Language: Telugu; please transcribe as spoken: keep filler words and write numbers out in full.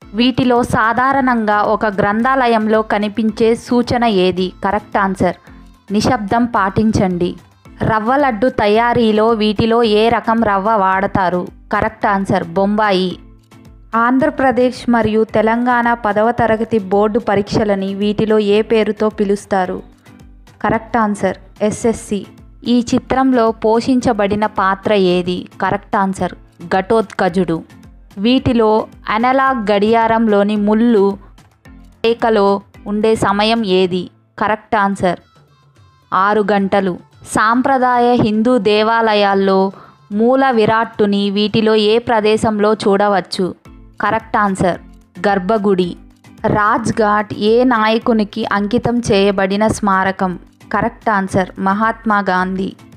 వీటిలో సాధారణంగా ఒక గ్రంథాలయంలో కనిపించే సూచన ఏది? కరెక్ట్ ఆన్సర్ నిశ్శబ్దం పాటించండి. రవ్వ లడ్డు తయారీలో వీటిలో ఏ రకం రవ్వ వాడతారు? Correct answer Bombay. ఆంధ్రప్రదేశ్ మరియు తెలంగాణ పదవ తరగతి బోర్డు పరీక్షలని వీటిలో ఏ పేరుతో పిలుస్తారు? Correct answer SSC. ఈ చిత్రంలో పోషించబడిన పాత్ర ఏది? కరెక్ట్ ఆన్సర్ ఘటోత్కచుడు. వీటిలో అనలాగ్ గడియారంలోని ముళ్ళు రేఖలో ఉండే సమయం ఏది? కరెక్ట్ ఆన్సర్ ఆరు గంటలు. సాంప్రదాయ హిందూ దేవాలయాల్లో మూల విరాట్టుని వీటిలో ఏ ప్రదేశంలో చూడవచ్చు? కరెక్ట్ ఆన్సర్ గర్భగుడి. రాజ్ఘాట్ ఏ నాయకునికి అంకితం చేయబడిన స్మారకం? Correct answer Mahatma Gandhi.